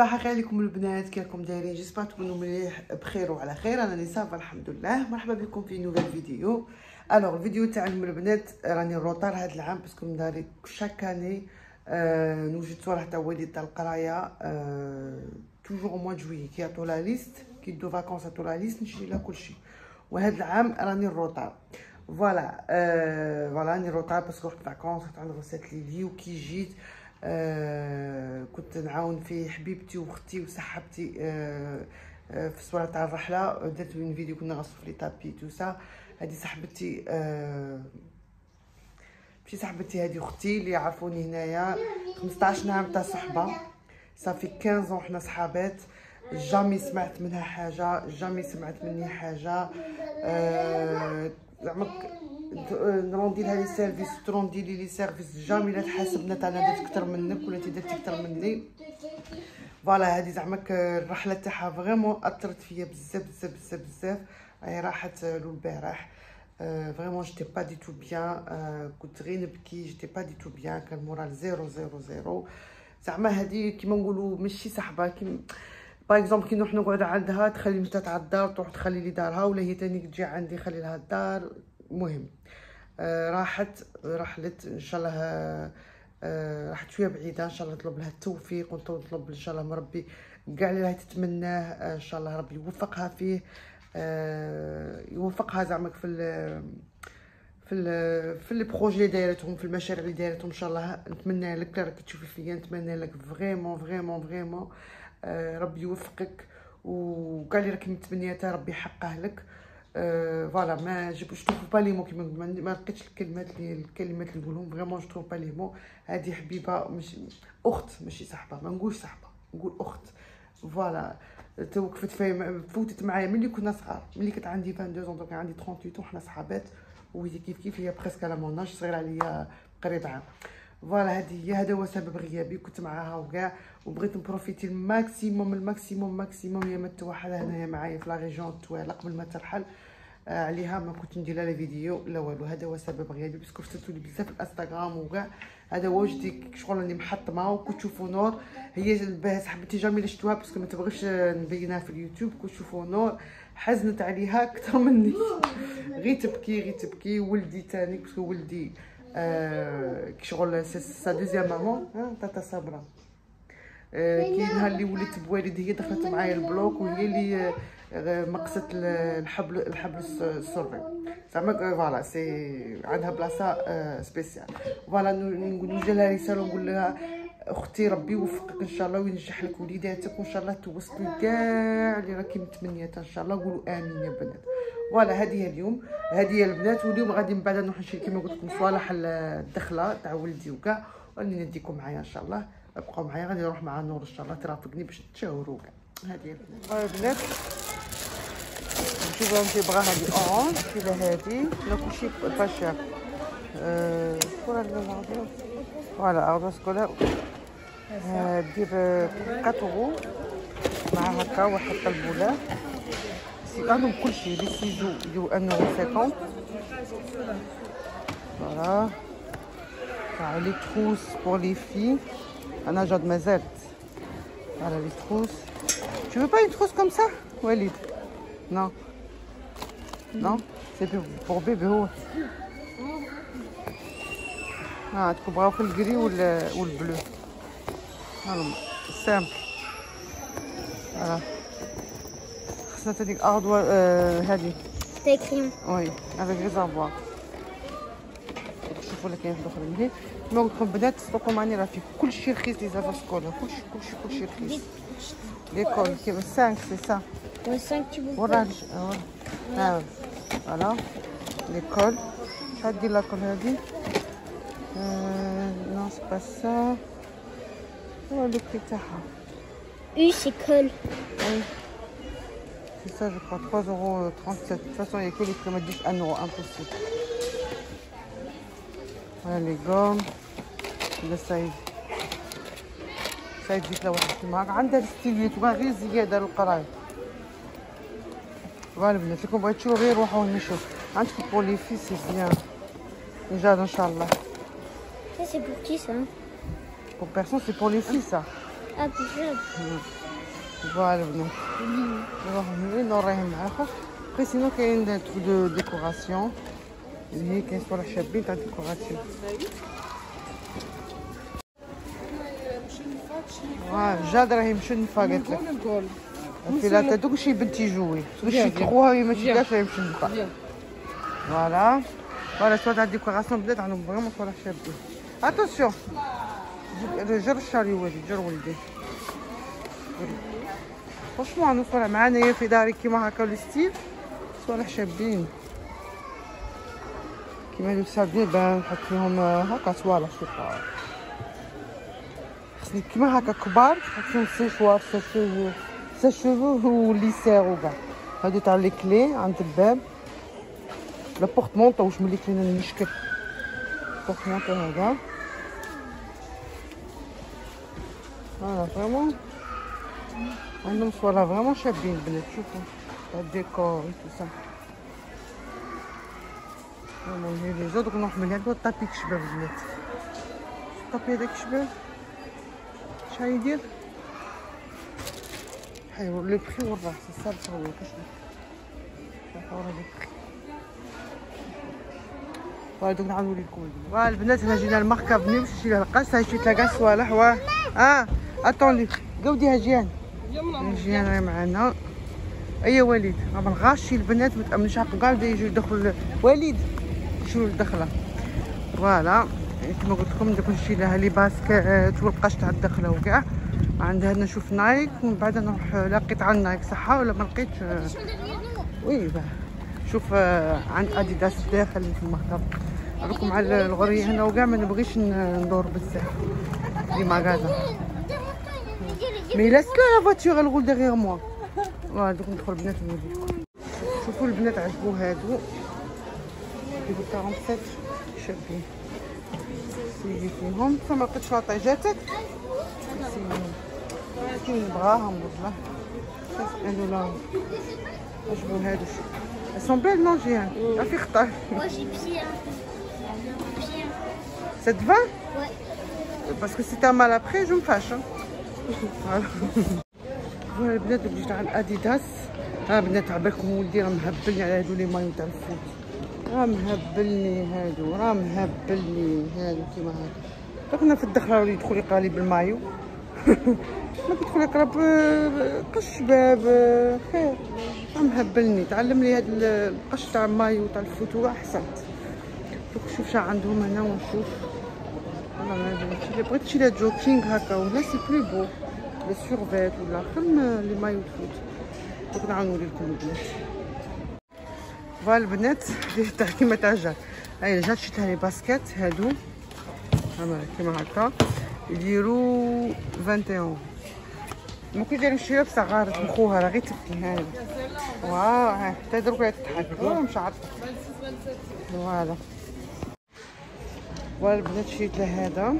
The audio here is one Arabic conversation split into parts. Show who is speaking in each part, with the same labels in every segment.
Speaker 1: صباح الخير لكم البنات، كي راكم دايرين؟ جيسبر تكونوا مليح بخير وعلى خير. انا صافا الحمد لله. مرحبا بكم في نوفيل فيديو. الوغ الفيديو تاعنا البنات راني روطار هذا العام باسكو داري شاك اني نوجد صراحه تاع وليد تاع القرايه توجور موا جويي كي يعطوا لا ليست، كي يدو فاكونس يعطوا لا ليست نشري لها كلشي. وهذا العام راني روطار فوالا راني روطار باسكو رحت فاكونس، رحت عند غسالة ليلي وكي جيت كنت نعاون في حبيبتي واختي وصاحبتي في الصوره تاع الرحله. درت من فيديو كنا غنصف لي طابي تو سا. هذه صاحبتي ماشي صاحبتي، هذه اختي اللي يعرفوني هنايا 15 عام تاع صحبه، صافي 15 حنا صحابات. جامي سمعت منها حاجه، جامي سمعت مني حاجه. زعما نروندي لها لي سيرفيس تروندي لي سيرفيس، جامي لا تحاسبنا تاع انا درت اكثر منك ولا انت درتي اكثر مني. فوالا هذه زعما الرحله تاعها فريمون اثرت فيا بزاف بزاف بزاف بزاف. هي راحت له البارح فريمون جيتي با دي تو بيان، كنت غير نبكي، جيتي با دي تو بيان، كان مورال زيرو زيرو زيرو. زعما هذه كيما نقولوا ماشي صاحبه، كيما باغ اكزومبل كي نروح نقعد عندها تخلي مشات تاع الدار تروح تخلي لي دارها، ولا هي تاني تجي عندي خلي لها الدار. المهم رحلت ان شاء الله، راحت شويه بعيده، ان شاء الله نطلب لها التوفيق ونطلب ان شاء الله من ربي كاع اللي راهي تتمناه ان شاء الله ربي يوفقها فيه، يوفقها زعما في لي بروجي اللي دايرتهم، في المشاريع اللي دايرتهم ان شاء الله. نتمنى لك راكي تشوفي فيا، نتمنى لك فريمون فريمون فريمون ربي يوفقك، وكاع اللي راكي متمنيه تا ربي يحققه لك. فوالا ما جبتش توفو با لي مو، كيما ما لقيتش الكلمات اللي نقولهم فريمون. جو توف با لي مو. هذه حبيبه مش اخت، ماشي صاحبه، ما نقولش صاحبه نقول اخت. فوالا توقفت فوتت معايا ملي كنا صغار، ملي كنت عندي 22 دونك عندي 38 وحنا صحابات، وهي كيف هي بريسك على موناج، صغيره عليا قريب عام. فوالا هذا هو سبب غيابي، كنت معاها وكاع، وبغيت نبروفيتي الماكسيموم الماكسيموم ماكسيموم. هي متوحده هنايا معايا في لا ريجون تويلا قبل ما ترحل عليها، ما كنت ندير لها فيديو لا والو. هذا هو سبب غيابي باسكو فتتولي بزاف في الانستغرام وكاع. هذا هو جدي شغل راني محطمه وكنت تشوفوا نور. هي صاحبتي جامي شفتوها باسكو ما تبغيش نبينها في اليوتيوب. كنت تشوفوا نور حزنت عليها اكثر مني غير تبكي غير تبكي. ولدي تاني باسكو ولدي شغل سا دوزيام مامون تاتا صابره. كي نهار اللي وليت بوالد هي دخلت معايا البلوك، وهي اللي مقصت الحبل السري زعما. فوالا سي عندها بلاصه سبيسيال. فوالا نوجه لها رساله ونقول لها اختي ربي يوفقك ان شاء الله وينجح لك وليداتك، وان شاء الله توصلوا كاع اللي راكي متمنيات ان شاء الله. قولوا امين يا بنات. فوالا هذه اليوم، هذه البنات. واليوم غادي من بعد نروح نشري كيما قلت لكم صوالح الدخله تاع ولدي وكاع، وراني نديكم معايا ان شاء الله. ابقاو معايا، غادي نروح مع نور ان شاء الله ترافقني باش نتشاوروا كاع. هذه البنات نشوفوا انت بغا هذه اورانج كذا، هذه لا كلشي فاشير فوالا اغدو سكولا دير 4 اورو مع هكا واحد قلبوله. سي عندهم كلشي لي سيجو يديرو 1.50 فوالا. لي تروس بور لي في، انا جاد مازالت. فوالا لي تروس. Tu veux pas une trousse comme ça Walid? Non. Non, c'est pour bébé هو. تكبراو في الجري والبلو. هاهم سامبل. فوالا خصنا هذيك اغدوه هذه تاع كريم. وي افيك ريزرفوار. شوفوا اللي كاين في الاخرين. هي كما قلت لكم بنات صدقوا معني راه فيه كلشي رخيص، لي زافا سكولا كلشي رخيص. ليكول كيما 5 سي سا 5 تيبو وراه فوالا ليكول. شحال دير لاكول هادي؟ نو سي با سا. هو لو بري تاعها اي سي كول. وي سي سا جو كرو 3,37 €. de toute façon il y a que les prix, ما تجيش 1 € impossible. فوالا لي غوم ولا سايد ديك لا واحد كيما هاك عندها ستيليت وكاع غير زياده للقرايه. فوالا البنات لكم بغيت تشوفوا غير روحوا نشوف. عندكم بور لي في سي بيان نجاد ان شاء الله.
Speaker 2: Ça c'est pour qui ça?
Speaker 1: Pour personne, c'est pour les filles ça. فوالا البنات نروحو منين نوريهم معاكم. بقي سينو كاين تروك دو ديكوراسيون اللي هي كاين صوالح شابين تاع ديكوراسيون. جاد راهي مشنفه قالت لك الفيلات هذوك شي بنتي جوي باش يكروها وهي ماشي كاع راهي مشنفه. فوالا صوالح تاع ديكوراسيون بدات عندهم فريمون صوالح شابين. اتونسيون جر الشاري ولدي جر ولدي فرشمون عندو صوالح معانا في داري كيما هكا لو ستيل صوالح شابين كيما هادو سابين باه نحط فيهم هكا صوالح شوفا خصني كيما هكا كبار نحط فيهم سيشوار سيشوفو وليسير وكاع. هادو تاع لي كلي عند الباب لا بورتمونطو واش ملي كاين نشكل بورتمونطو هذا. فوالا فريمون عندهم صوالح فريمون شابين البنات. شوفوا تاع الديكور و تو سا فريمون هي لي زود. نروح من هاد الطابي كشباب البنات. الطابي هذاك شباب شحال يدير؟ حيوا لو بري والله سي سا هو كشباب صافي لو بري. فوالا دوك نعاود نوريكم فوالا البنات. هنا جينا الماركه فني باش نشري لها القاش. هاي شريت لها كاع الصوالح اتوندي قوديها جيان جيان راهي معانا. اي وليد ما بنغاشي البنات ما تامنش حق كاع بدا يجيو يدخلوا وليد يشوفوا الدخله. فوالا كما قلت لكم دوك نشري لها لي باسكيت والقاش تاع الدخله وكاع. عندها نشوف نايك ومن بعد نروح لقيت عند نايك صحه ولا ما لقيتش وي باه شوف عند اديداس داخل في المكتب. راكم على الغريه هنا وكاع ما نبغيش ندور بزاف لي ماغازا مي لاس كو لا فواتور الغول ديغيغ موا. فوالا دوك ندخل البنات نوريكم. شوفوا البنات عجبو هادو ديرو 47 شابين سيدي فيهم. فما لقيتش شاطئ جاتك كي نبغاهم والله هادو لا عجبو هادو. سون بيل نون جيان عافي اختار. Ça te va? Ouais. Parce que si t'as mal après, je me fâche. Voilà. فوالا البنات دوك جيت عند اديداس. بنات عبالكم ولدي راه مهبلني على هادو لي مايو تاع الفوت. راه مهبلني هادو كيما هكا. كنا في الدخله ولي يدخل يقرا لي بالمايو ما كيدخل يقرا بقش شباب خير. راه مهبلني تعلم لي هاد القش تاع المايو تاع الفوت هو احسن. دوك شوف شا عندهم هنا ونشوف. والله ما بغيت شي لا جوكينغ هكا ولا سي بلو بو لي سورفيت ولا خم لي مايو فوت. دوك نعاود نوريكم البنات. فوالا البنات تاع كيما تاع جات. هاي جات شريتها لي باسكيت هادو كيما هكا يديرو 21. ممكن ديرو شويه بصح غارت مخوها راه غير تبكي. هاي واو حتى دروك تضحك مش عارفه. فوالا البنات شريت لها هذا.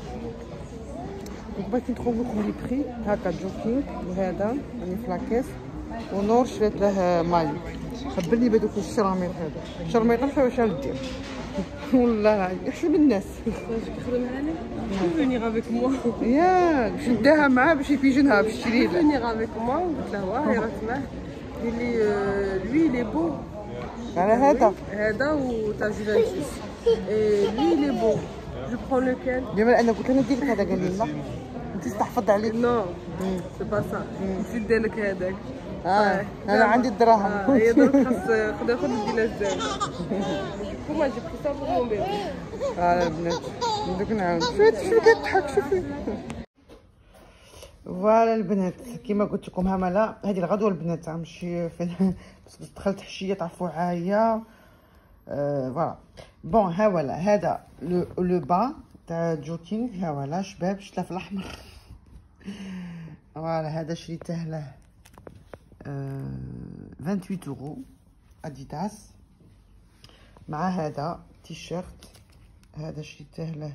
Speaker 1: بغيت ندخل لكم لي بري هكا جوكينغ وهذا راني في لاكيس. ونور شريت له مايو خبرني بهذوك الشراميط هذا شرميط نعرف واش ندير والله يحسب الناس. تخدم معانا فينيغ افيك موا ياك باش نداها معاه باش يفيجنها باش تشري له فينيغ افيك موا. قلت له واه هي راه تماه دير لي لي بو على هذا وتاع جوفنتوس لي لي بو جو برون لوكال. ديما انا قلت له ندير لك هذا قال لي لا انت تحفظ عليك. نو سي با سا نسيت ندير لك هذاك. انا عندي الدراهم. هي درك خاص خذ ندير لها الزاويه. كوما جبت حساب مون بيبي. البنات دوك نعاود شوفي كتضحك شوفي. فوالا البنات كيما قلت لكم هملا هذه الغدوه البنات ماشي فين بس دخلت حشيه تعرفوا عايه. فوالا بون ها ولا هذا لو با تاع جوكينغ. ها ولا شباب شتله في الاحمر. فوالا هذا شريته له 28 اورو اديداس. مع هذا تيشيرت هذا شريته له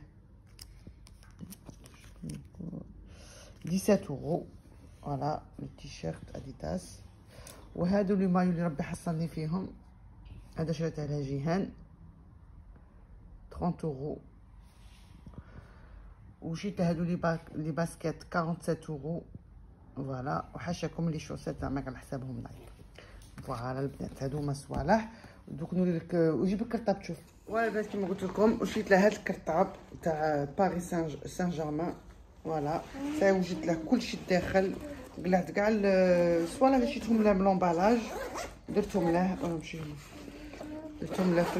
Speaker 1: 17 اورو. فوالا التيشيرت اديداس. وهادو لي مايو اللي ربي حصلني فيهم. هذا شريته لها جيهان 30 اورو. وجيت هادو لي باسكيت 47 اورو فوالا، وحاشاكم لي شوسات زعما على حسابهم نايك. فوالا البنات هادو هما الصوالح. دوك نوري لك وجيب الكرطاب تشوف. فوالا البنات كيما قلت لكم وشيت له هاد الكرطاب تاع باريس سان جيرمان. فوالا تا وجدت له كلشي الداخل، قلعت كاع الصوالح اللي شيتهم له من لومبالاج درتهم له نمشي درتهم له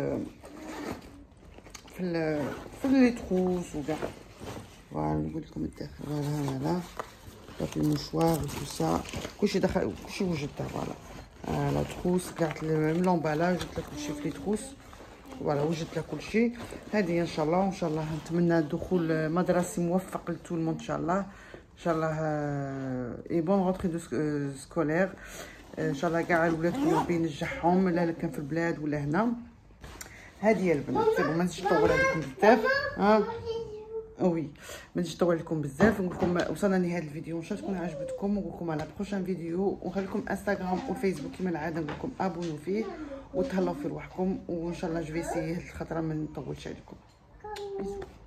Speaker 1: في لي تروس وكاع. فوالا نقول لكم الداخل. فوالا في المشوار وكل سا كلشي دخل كلشي وجدته. فوالا لا تروس كاع من لومبالاج جبت لك كلشي في لي تروس. فوالا وجدت لك كلشي. هذه ان شاء الله وان شاء الله نتمنى دخول مدرسي موفق لتو المون ان شاء الله. ان شاء الله اي بون غونتري دو سكولير ان شاء الله. كاع الولاد ربي ينجحهم لا كان في البلاد ولا هنا. هذه هي البنات سيبو ما نزيدش نطول عليكم بزاف. وي ما نجيش نطول عليكم بزاف. نقول لكم وصلنا لنهايه الفيديو ان شاء الله تكون عجبتكم. نقول لكم على بروشان فيديو ونخلي لكم انستغرام وفيسبوك كما العاده. نقول لكم ابونوا فيه وتهلاو في روحكم وان شاء الله جو في سي الخطره ما نطولش عليكم. بيسو.